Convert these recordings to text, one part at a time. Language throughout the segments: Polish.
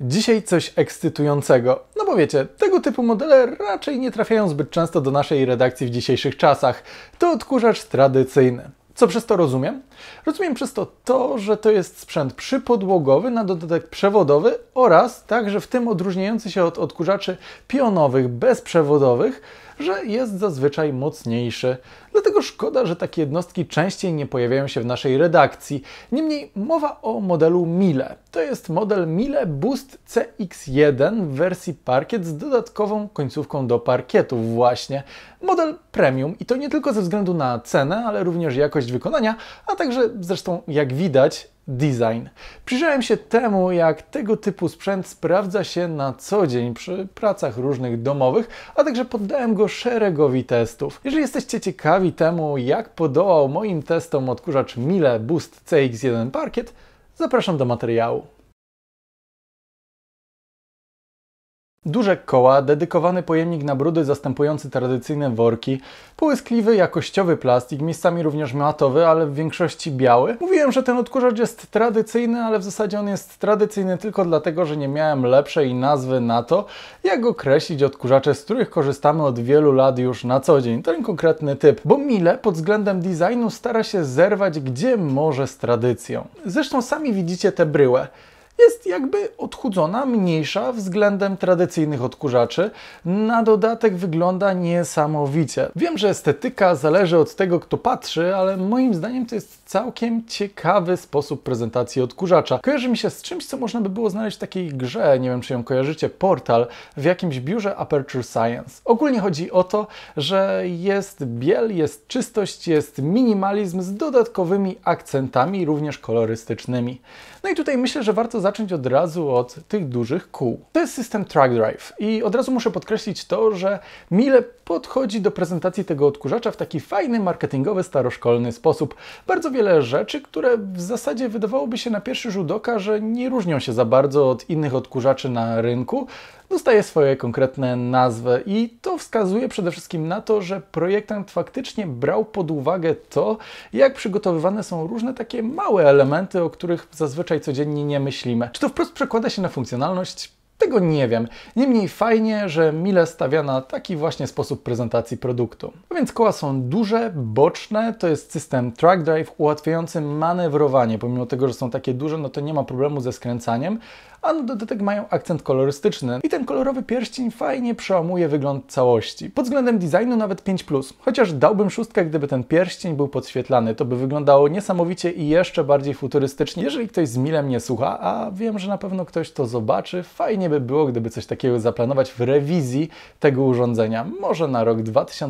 Dzisiaj coś ekscytującego, no bo wiecie, tego typu modele raczej nie trafiają zbyt często do naszej redakcji w dzisiejszych czasach. To odkurzacz tradycyjny. Co przez to rozumiem? Rozumiem przez to, że to jest sprzęt przypodłogowy, na dodatek przewodowy oraz także w tym odróżniający się od odkurzaczy pionowych, bezprzewodowych, że jest zazwyczaj mocniejszy. Dlatego szkoda, że takie jednostki częściej nie pojawiają się w naszej redakcji. Niemniej mowa o modelu Miele. To jest model Miele Boost CX1 w wersji parkiet z dodatkową końcówką do parkietów właśnie. Model premium i to nie tylko ze względu na cenę, ale również jakość wykonania, a także zresztą jak widać design. Przyjrzałem się temu, jak tego typu sprzęt sprawdza się na co dzień przy pracach różnych domowych, a także poddałem go szeregowi testów. Jeżeli jesteście ciekawi temu, jak podołał moim testom odkurzacz Miele Boost CX1 Parkiet, zapraszam do materiału. Duże koła, dedykowany pojemnik na brudy zastępujący tradycyjne worki, połyskliwy, jakościowy plastik, miejscami również matowy, ale w większości biały. Mówiłem, że ten odkurzacz jest tradycyjny, ale w zasadzie on jest tradycyjny tylko dlatego, że nie miałem lepszej nazwy na to, jak określić odkurzacze, z których korzystamy od wielu lat już na co dzień. Ten konkretny typ, bo Miele pod względem designu stara się zerwać gdzie może z tradycją. Zresztą sami widzicie tę bryłę. Jest jakby odchudzona, mniejsza względem tradycyjnych odkurzaczy. Na dodatek wygląda niesamowicie. Wiem, że estetyka zależy od tego, kto patrzy, ale moim zdaniem to jest całkiem ciekawy sposób prezentacji odkurzacza. Kojarzy mi się z czymś, co można by było znaleźć w takiej grze, nie wiem czy ją kojarzycie, Portal, w jakimś biurze Aperture Science. Ogólnie chodzi o to, że jest biel, jest czystość, jest minimalizm z dodatkowymi akcentami, również kolorystycznymi. No i tutaj myślę, że warto zacząć od razu od tych dużych kół. To jest system Track Drive i od razu muszę podkreślić to, że Miele podchodzi do prezentacji tego odkurzacza w taki fajny, marketingowy, staroszkolny sposób. Bardzo wiele rzeczy, które w zasadzie wydawałoby się na pierwszy rzut oka, że nie różnią się za bardzo od innych odkurzaczy na rynku, dostaje swoje konkretne nazwy i to wskazuje przede wszystkim na to, że projektant faktycznie brał pod uwagę to, jak przygotowywane są różne takie małe elementy, o których zazwyczaj codziennie nie myślimy. Czy to wprost przekłada się na funkcjonalność? Tego nie wiem. Niemniej fajnie, że Miele stawia na taki właśnie sposób prezentacji produktu. A więc koła są duże, boczne, to jest system Track Drive ułatwiający manewrowanie. Pomimo tego, że są takie duże, no to nie ma problemu ze skręcaniem, a na dodatek mają akcent kolorystyczny i ten kolorowy pierścień fajnie przełamuje wygląd całości. Pod względem designu nawet 5+, chociaż dałbym 6, gdyby ten pierścień był podświetlany. To by wyglądało niesamowicie i jeszcze bardziej futurystycznie. Jeżeli ktoś z Miele mnie słucha, a wiem, że na pewno ktoś to zobaczy, fajnie by było, gdyby coś takiego zaplanować w rewizji tego urządzenia. Może na rok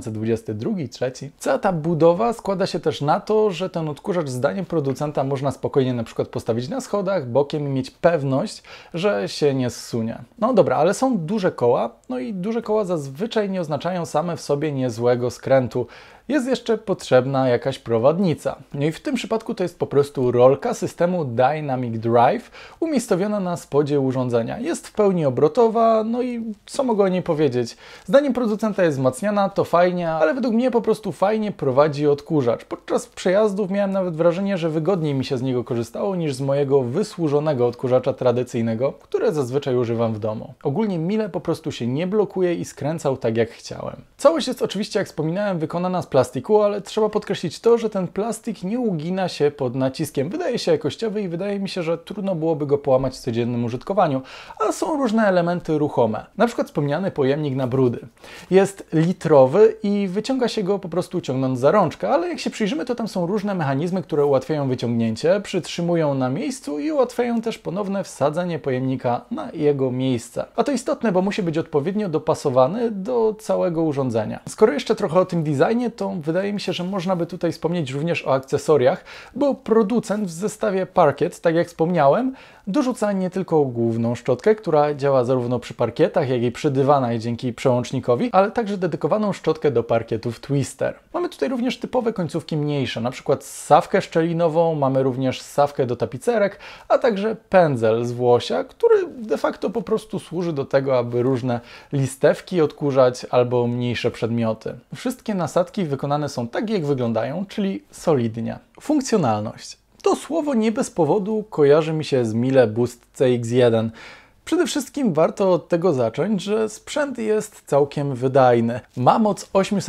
2022-2023. Cała ta budowa składa się też na to, że ten odkurzacz zdaniem producenta można spokojnie na przykład postawić na schodach, bokiem i mieć pewność, że się nie zsunie. No dobra, ale są duże koła, no i duże koła zazwyczaj nie oznaczają same w sobie niezłego skrętu. Jest jeszcze potrzebna jakaś prowadnica. No i w tym przypadku to jest po prostu rolka systemu Dynamic Drive umiejscowiona na spodzie urządzenia. Jest w pełni obrotowa, no i co mogę o niej powiedzieć? Zdaniem producenta jest wzmacniana, to fajnie, ale według mnie po prostu fajnie prowadzi odkurzacz. Podczas przejazdów miałem nawet wrażenie, że wygodniej mi się z niego korzystało niż z mojego wysłużonego odkurzacza tradycyjnego, które zazwyczaj używam w domu. Ogólnie Miele po prostu się nie blokuje i skręcał tak jak chciałem. Całość jest oczywiście, jak wspominałem, wykonana z plastiku, ale trzeba podkreślić to, że ten plastik nie ugina się pod naciskiem. Wydaje się jakościowy i wydaje mi się, że trudno byłoby go połamać w codziennym użytkowaniu, a są różne elementy ruchome. Na przykład wspomniany pojemnik na brudy. Jest litrowy i wyciąga się go po prostu ciągnąc za rączkę, ale jak się przyjrzymy, to tam są różne mechanizmy, które ułatwiają wyciągnięcie, przytrzymują na miejscu i ułatwiają też ponowne wsadzenie pojemnika na jego miejsce. A to istotne, bo musi być odpowiednio dopasowany do całego urządzenia. Skoro jeszcze trochę o tym designie, to wydaje mi się, że można by tutaj wspomnieć również o akcesoriach, bo producent w zestawie Parkiet, tak jak wspomniałem, dorzuca nie tylko główną szczotkę, która działa zarówno przy parkietach, jak i przy dywanach dzięki przełącznikowi, ale także dedykowaną szczotkę do parkietów Twister. Mamy tutaj również typowe końcówki mniejsze, na przykład ssawkę szczelinową, mamy również ssawkę do tapicerek, a także pędzel z włosia, który de facto po prostu służy do tego, aby różne listewki odkurzać albo mniejsze przedmioty. Wszystkie nasadki wykonane są tak, jak wyglądają, czyli solidnie. Funkcjonalność. To słowo nie bez powodu kojarzy mi się z Miele Boost CX1. Przede wszystkim warto od tego zacząć, że sprzęt jest całkiem wydajny. Ma moc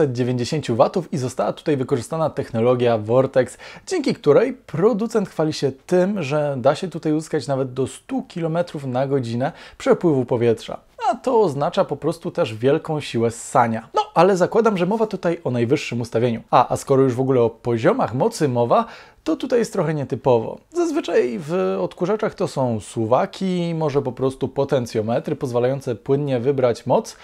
890 W i została tutaj wykorzystana technologia Vortex, dzięki której producent chwali się tym, że da się tutaj uzyskać nawet do 100 km/h przepływu powietrza. A to oznacza po prostu też wielką siłę ssania. No, ale zakładam, że mowa tutaj o najwyższym ustawieniu. A skoro już w ogóle o poziomach mocy mowa, to tutaj jest trochę nietypowo. Zazwyczaj w odkurzaczach to są suwaki, może po prostu potencjometry pozwalające płynnie wybrać moc,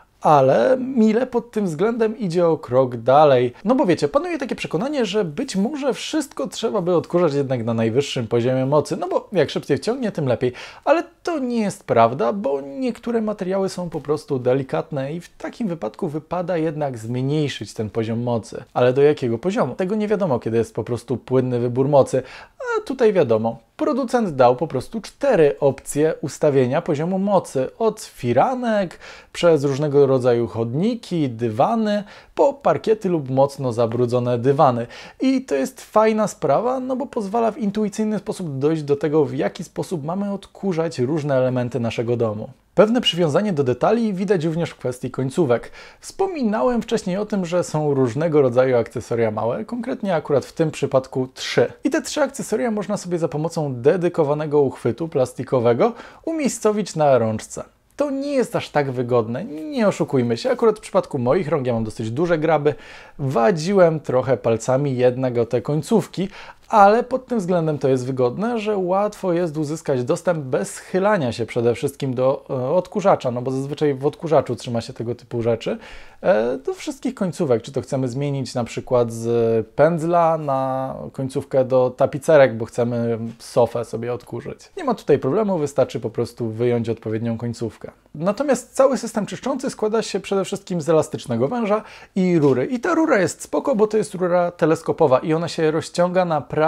ale Miele pod tym względem idzie o krok dalej. No bo wiecie, panuje takie przekonanie, że być może wszystko trzeba by odkurzać jednak na najwyższym poziomie mocy, no bo jak szybciej wciągnie, tym lepiej. Ale to nie jest prawda, bo niektóre materiały są po prostu delikatne i w takim wypadku wypada jednak zmniejszyć ten poziom mocy. Ale do jakiego poziomu? Tego nie wiadomo, kiedy jest po prostu płynny wybór mocy, a tutaj wiadomo. Producent dał po prostu 4 opcje ustawienia poziomu mocy. Od firanek, przez różnego rodzaju chodniki, dywany, po parkiety lub mocno zabrudzone dywany. I to jest fajna sprawa, no bo pozwala w intuicyjny sposób dojść do tego, w jaki sposób mamy odkurzać różne elementy naszego domu. Pewne przywiązanie do detali widać również w kwestii końcówek. Wspominałem wcześniej o tym, że są różnego rodzaju akcesoria małe, konkretnie akurat w tym przypadku 3. I te 3 akcesoria można sobie za pomocą dedykowanego uchwytu plastikowego umiejscowić na rączce. To nie jest aż tak wygodne, nie oszukujmy się. Akurat w przypadku moich rąk, ja mam dosyć duże graby, wadziłem trochę palcami jednak o te końcówki, ale pod tym względem to jest wygodne, że łatwo jest uzyskać dostęp bez schylania się przede wszystkim do odkurzacza, no bo zazwyczaj w odkurzaczu trzyma się tego typu rzeczy, do wszystkich końcówek, czy to chcemy zmienić na przykład z pędzla na końcówkę do tapicerek, bo chcemy sofę sobie odkurzyć. Nie ma tutaj problemu, wystarczy po prostu wyjąć odpowiednią końcówkę. Natomiast cały system czyszczący składa się przede wszystkim z elastycznego węża i rury. I ta rura jest spoko, bo to jest rura teleskopowa i ona się rozciąga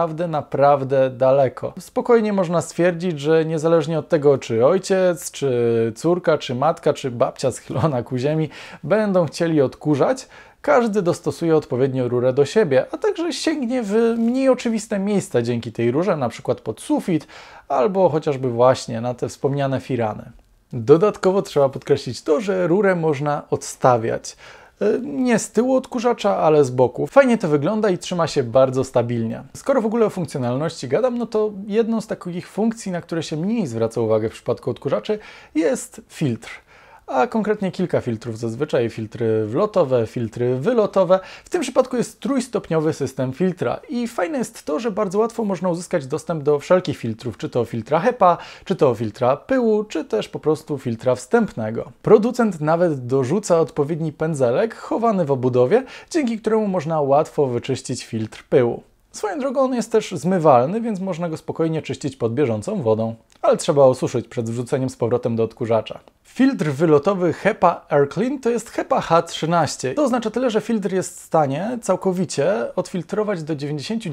naprawdę daleko. Spokojnie można stwierdzić, że niezależnie od tego, czy ojciec, czy córka, czy matka, czy babcia schylona ku ziemi będą chcieli odkurzać, każdy dostosuje odpowiednio rurę do siebie, a także sięgnie w mniej oczywiste miejsca dzięki tej rurze, na przykład pod sufit, albo chociażby właśnie na te wspomniane firany. Dodatkowo trzeba podkreślić to, że rurę można odstawiać. Nie z tyłu odkurzacza, ale z boku. Fajnie to wygląda i trzyma się bardzo stabilnie. Skoro w ogóle o funkcjonalności gadam, no to jedną z takich funkcji, na które się mniej zwraca uwagę w przypadku odkurzaczy, jest filtr. A konkretnie kilka filtrów, zazwyczaj filtry wlotowe, filtry wylotowe. W tym przypadku jest trójstopniowy system filtra i fajne jest to, że bardzo łatwo można uzyskać dostęp do wszelkich filtrów, czy to filtra HEPA, czy to filtra pyłu, czy też po prostu filtra wstępnego. Producent nawet dorzuca odpowiedni pędzelek chowany w obudowie, dzięki któremu można łatwo wyczyścić filtr pyłu. Swoją drogą on jest też zmywalny, więc można go spokojnie czyścić pod bieżącą wodą, ale trzeba osuszyć przed wrzuceniem z powrotem do odkurzacza. Filtr wylotowy HEPA AirClean to jest HEPA H13. To oznacza tyle, że filtr jest w stanie całkowicie odfiltrować do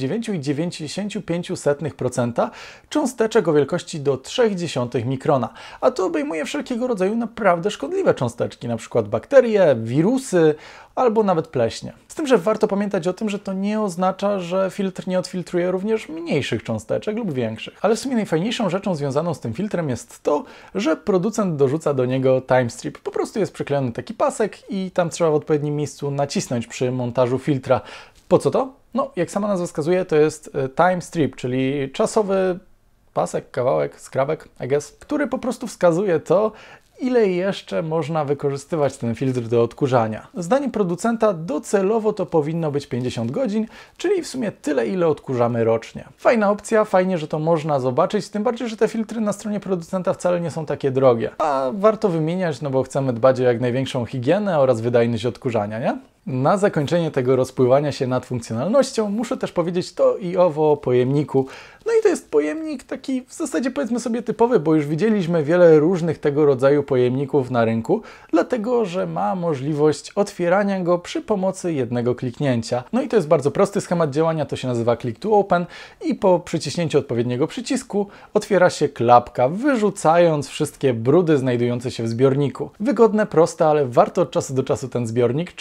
99,95% cząsteczek o wielkości do 0,3 mikrona. A to obejmuje wszelkiego rodzaju naprawdę szkodliwe cząsteczki, np. bakterie, wirusy albo nawet pleśnie. Z tym, że warto pamiętać o tym, że to nie oznacza, że filtr nie odfiltruje również mniejszych cząsteczek lub większych. Ale w sumie najfajniejszą rzeczą związaną z tym filtrem jest to, że producent dorzuca do niego time strip. Po prostu jest przyklejony taki pasek i tam trzeba w odpowiednim miejscu nacisnąć przy montażu filtra. Po co to? No, jak sama nazwa wskazuje, to jest time strip, czyli czasowy pasek, kawałek, skrawek, I guess, który po prostu wskazuje to, ile jeszcze można wykorzystywać ten filtr do odkurzania. Zdaniem producenta docelowo to powinno być 50 godzin, czyli w sumie tyle, ile odkurzamy rocznie. Fajna opcja, fajnie, że to można zobaczyć, tym bardziej, że te filtry na stronie producenta wcale nie są takie drogie. A warto wymieniać, no bo chcemy dbać o jak największą higienę oraz wydajność odkurzania, nie? Na zakończenie tego rozpływania się nad funkcjonalnością muszę też powiedzieć to i owo o pojemniku. No i to jest pojemnik taki w zasadzie powiedzmy sobie typowy, bo już widzieliśmy wiele różnych tego rodzaju pojemników na rynku, dlatego że ma możliwość otwierania go przy pomocy jednego kliknięcia. No i to jest bardzo prosty schemat działania, to się nazywa Click to Open i po przyciśnięciu odpowiedniego przycisku otwiera się klapka, wyrzucając wszystkie brudy znajdujące się w zbiorniku. Wygodne, proste, ale warto od czasu do czasu ten zbiornik czyścić,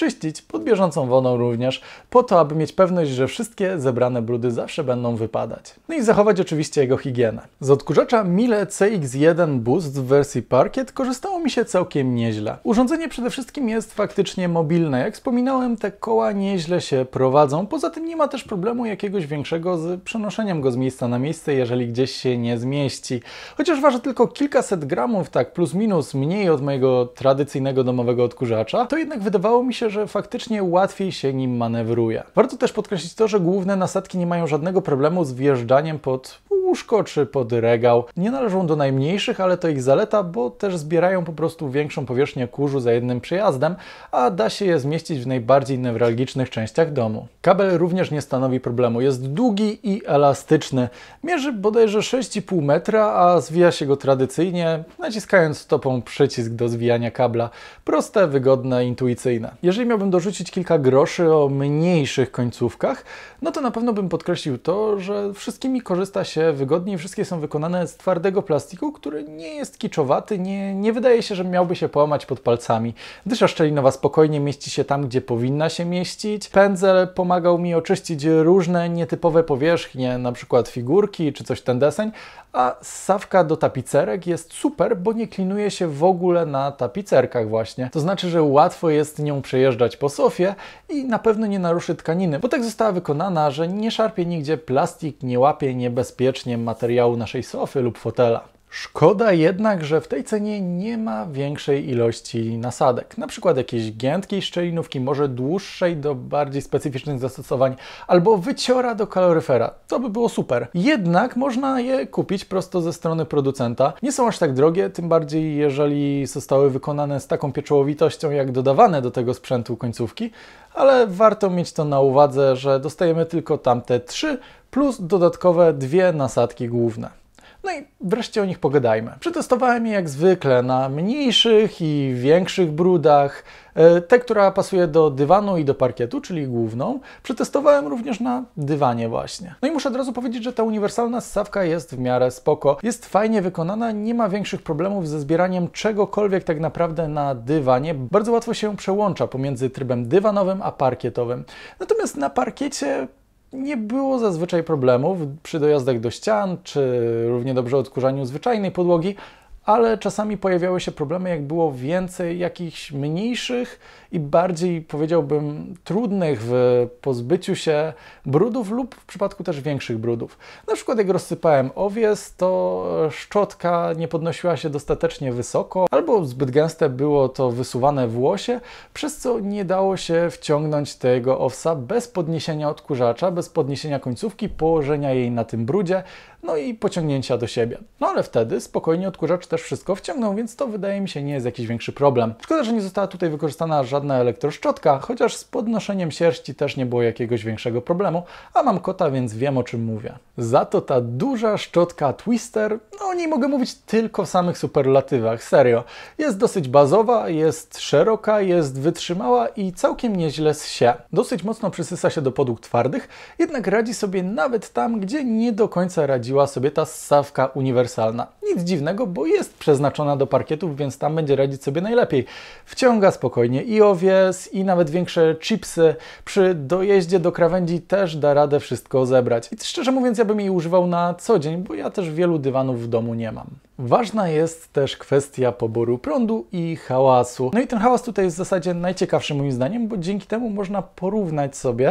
pod bieżącą wodą również, po to, aby mieć pewność, że wszystkie zebrane brudy zawsze będą wypadać. No i zachować oczywiście jego higienę. Z odkurzacza Miele CX1 Boost w wersji Parkiet korzystało mi się całkiem nieźle. Urządzenie przede wszystkim jest faktycznie mobilne. Jak wspominałem, te koła nieźle się prowadzą. Poza tym nie ma też problemu jakiegoś większego z przenoszeniem go z miejsca na miejsce, jeżeli gdzieś się nie zmieści. Chociaż waży tylko kilkaset gramów, tak plus minus mniej od mojego tradycyjnego domowego odkurzacza, to jednak wydawało mi się, że faktycznie łatwiej się nim manewruje. Warto też podkreślić to, że główne nasadki nie mają żadnego problemu z wjeżdżaniem pod łóżko czy pod regał. Nie należą do najmniejszych, ale to ich zaleta, bo też zbierają po prostu większą powierzchnię kurzu za jednym przejazdem, a da się je zmieścić w najbardziej newralgicznych częściach domu. Kabel również nie stanowi problemu. Jest długi i elastyczny. Mierzy bodajże 6,5 metra, a zwija się go tradycyjnie, naciskając stopą przycisk do zwijania kabla. Proste, wygodne, intuicyjne. Jeżeli miałbym dorzucić kilka groszy o mniejszych końcówkach, no to na pewno bym podkreślił to, że wszystkimi korzysta się wygodnie. Wszystkie są wykonane z twardego plastiku, który nie jest kiczowaty, nie wydaje się, że miałby się połamać pod palcami. Dysza szczelinowa spokojnie mieści się tam, gdzie powinna się mieścić. Pędzel pomagał mi oczyścić różne nietypowe powierzchnie, na przykład figurki czy coś ten deseń, a ssawka do tapicerek jest super, bo nie klinuje się w ogóle na tapicerkach właśnie. To znaczy, że łatwo jest nią przejeżdżać po sofie i na pewno nie naruszy tkaniny, bo tak została wykonana, że nie szarpie nigdzie plastik, nie łapie niebezpiecznie materiału naszej sofy lub fotela. Szkoda jednak, że w tej cenie nie ma większej ilości nasadek. Na przykład jakiejś giętkiej szczelinówki, może dłuższej do bardziej specyficznych zastosowań, albo wyciora do kaloryfera. To by było super. Jednak można je kupić prosto ze strony producenta. Nie są aż tak drogie, tym bardziej jeżeli zostały wykonane z taką pieczołowitością jak dodawane do tego sprzętu końcówki, ale warto mieć to na uwadze, że dostajemy tylko tamte 3 plus dodatkowe 2 nasadki główne. No i wreszcie o nich pogadajmy. Przetestowałem je jak zwykle na mniejszych i większych brudach. Tę, która pasuje do dywanu i do parkietu, czyli główną. Przetestowałem również na dywanie właśnie. No i muszę od razu powiedzieć, że ta uniwersalna ssawka jest w miarę spoko. Jest fajnie wykonana, nie ma większych problemów ze zbieraniem czegokolwiek tak naprawdę na dywanie. Bardzo łatwo się przełącza pomiędzy trybem dywanowym a parkietowym. Natomiast na parkiecie nie było zazwyczaj problemów przy dojazdach do ścian, czy równie dobrze odkurzaniu zwyczajnej podłogi, ale czasami pojawiały się problemy, jak było więcej jakichś mniejszych i bardziej, powiedziałbym, trudnych w pozbyciu się brudów lub w przypadku też większych brudów. Na przykład jak rozsypałem owies, to szczotka nie podnosiła się dostatecznie wysoko, albo zbyt gęste było to wysuwane włosie, przez co nie dało się wciągnąć tego owsa bez podniesienia odkurzacza, bez podniesienia końcówki, położenia jej na tym brudzie, no i pociągnięcia do siebie. No ale wtedy spokojnie odkurzacz też wszystko wciągnął, więc to wydaje mi się nie jest jakiś większy problem. Szkoda, że nie została tutaj wykorzystana żadna elektroszczotka, chociaż z podnoszeniem sierści też nie było jakiegoś większego problemu, a mam kota, więc wiem o czym mówię. Za to ta duża szczotka Twister, no o niej mogę mówić tylko w samych superlatywach, serio. Jest dosyć bazowa, jest szeroka, jest wytrzymała i całkiem nieźle ssie. Dosyć mocno przysysa się do podłóg twardych, jednak radzi sobie nawet tam, gdzie nie do końca radziła sobie ta ssawka uniwersalna. Nic dziwnego, bo jest przeznaczona do parkietów, więc tam będzie radzić sobie najlepiej. Wciąga spokojnie i owies, i nawet większe chipsy. Przy dojeździe do krawędzi też da radę wszystko zebrać. I szczerze mówiąc, ja bym jej używał na co dzień, bo ja też wielu dywanów w domu nie mam. Ważna jest też kwestia poboru prądu i hałasu. No i ten hałas tutaj jest w zasadzie najciekawszy moim zdaniem, bo dzięki temu można porównać sobie,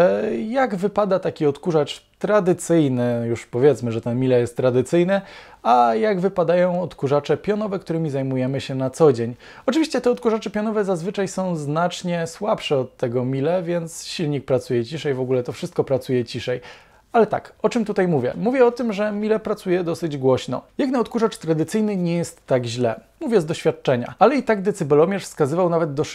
jak wypada taki odkurzacz tradycyjny, już powiedzmy, że ten Miele jest tradycyjny, a jak wypadają odkurzacze pionowe, którymi zajmujemy się na co dzień. Oczywiście te odkurzacze pionowe zazwyczaj są znacznie słabsze od tego Miele, więc silnik pracuje ciszej, w ogóle to wszystko pracuje ciszej. Ale tak, o czym tutaj mówię? Mówię o tym, że Miele pracuje dosyć głośno. Jak na odkurzacz tradycyjny nie jest tak źle. Mówię z doświadczenia. Ale i tak decybelomierz wskazywał nawet do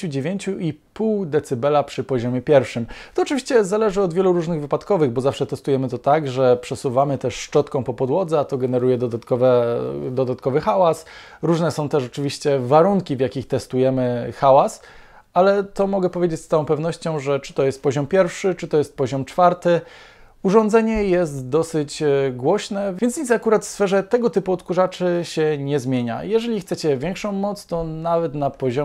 69,5 dB przy poziomie pierwszym. To oczywiście zależy od wielu różnych wypadkowych, bo zawsze testujemy to tak, że przesuwamy też szczotką po podłodze, a to generuje dodatkowy hałas. Różne są też oczywiście warunki, w jakich testujemy hałas. Ale to mogę powiedzieć z całą pewnością, że czy to jest poziom pierwszy, czy to jest poziom czwarty, urządzenie jest dosyć głośne, więc nic akurat w sferze tego typu odkurzaczy się nie zmienia. Jeżeli chcecie większą moc, to nawet na poziomie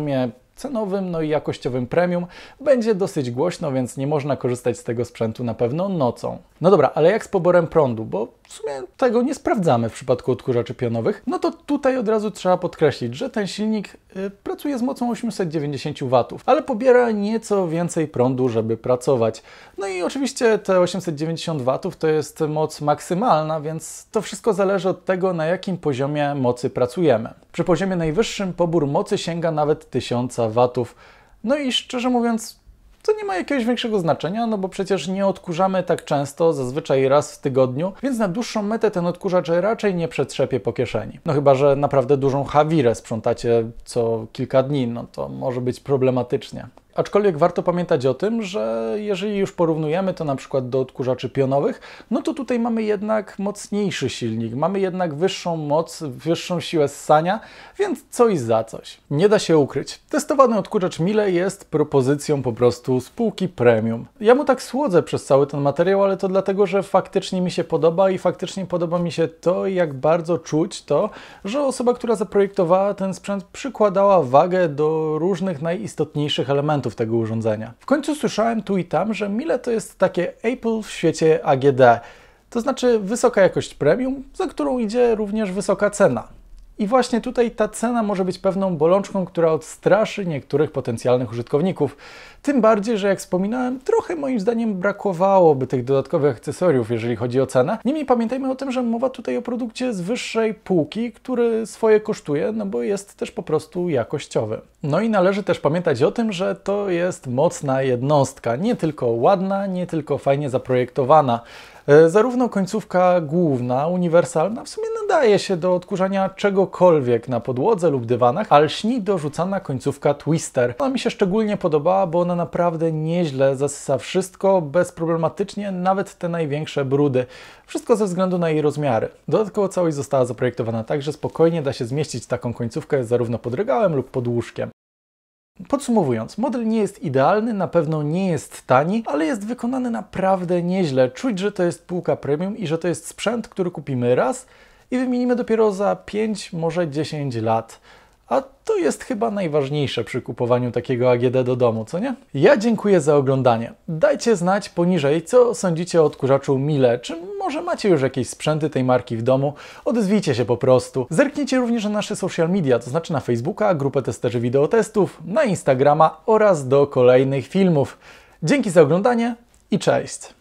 cenowym, no i jakościowym premium, będzie dosyć głośno, więc nie można korzystać z tego sprzętu na pewno nocą. No dobra, ale jak z poborem prądu, bo w sumie tego nie sprawdzamy w przypadku odkurzaczy pionowych, no to tutaj od razu trzeba podkreślić, że ten silnik pracuje z mocą 890 W, ale pobiera nieco więcej prądu, żeby pracować. No i oczywiście te 890 W to jest moc maksymalna, więc to wszystko zależy od tego, na jakim poziomie mocy pracujemy. Przy poziomie najwyższym pobór mocy sięga nawet 1000 W. No i szczerze mówiąc, to nie ma jakiegoś większego znaczenia, no bo przecież nie odkurzamy tak często, zazwyczaj raz w tygodniu, więc na dłuższą metę ten odkurzacz raczej nie przetrzepie po kieszeni. No chyba że naprawdę dużą hawirę sprzątacie co kilka dni, no to może być problematycznie. Aczkolwiek warto pamiętać o tym, że jeżeli już porównujemy to na przykład do odkurzaczy pionowych, no to tutaj mamy jednak mocniejszy silnik, mamy jednak wyższą moc, wyższą siłę ssania, więc coś za coś. Nie da się ukryć. Testowany odkurzacz Miele jest propozycją po prostu z półki premium. Ja mu tak słodzę przez cały ten materiał, ale to dlatego, że faktycznie mi się podoba i faktycznie podoba mi się to, jak bardzo czuć to, że osoba, która zaprojektowała ten sprzęt, przykładała wagę do różnych najistotniejszych elementów tego urządzenia. W końcu słyszałem tu i tam, że Miele to jest takie Apple w świecie AGD. To znaczy wysoka jakość premium, za którą idzie również wysoka cena. I właśnie tutaj ta cena może być pewną bolączką, która odstraszy niektórych potencjalnych użytkowników. Tym bardziej, że jak wspominałem, trochę moim zdaniem brakowałoby tych dodatkowych akcesoriów, jeżeli chodzi o cenę. Niemniej pamiętajmy o tym, że mowa tutaj o produkcie z wyższej półki, który swoje kosztuje, no bo jest też po prostu jakościowy. No i należy też pamiętać o tym, że to jest mocna jednostka, nie tylko ładna, nie tylko fajnie zaprojektowana. Zarówno końcówka główna, uniwersalna, w sumie nadaje się do odkurzania czegokolwiek na podłodze lub dywanach, ale lśni dorzucana końcówka Twister. Ona mi się szczególnie podobała, bo ona naprawdę nieźle zasysa wszystko, bezproblematycznie, nawet te największe brudy. Wszystko ze względu na jej rozmiary. Dodatkowo całość została zaprojektowana tak, że spokojnie da się zmieścić taką końcówkę zarówno pod regałem lub pod łóżkiem. Podsumowując, model nie jest idealny, na pewno nie jest tani, ale jest wykonany naprawdę nieźle. Czuć, że to jest półka premium i że to jest sprzęt, który kupimy raz i wymienimy dopiero za 5, może 10 lat. A to jest chyba najważniejsze przy kupowaniu takiego AGD do domu, co nie? Ja dziękuję za oglądanie. Dajcie znać poniżej, co sądzicie o odkurzaczu Miele. Czy może macie już jakieś sprzęty tej marki w domu? Odezwijcie się po prostu. Zerknijcie również na nasze social media, to znaczy na Facebooka, grupę testerzy wideotestów, na Instagrama oraz do kolejnych filmów. Dzięki za oglądanie i cześć!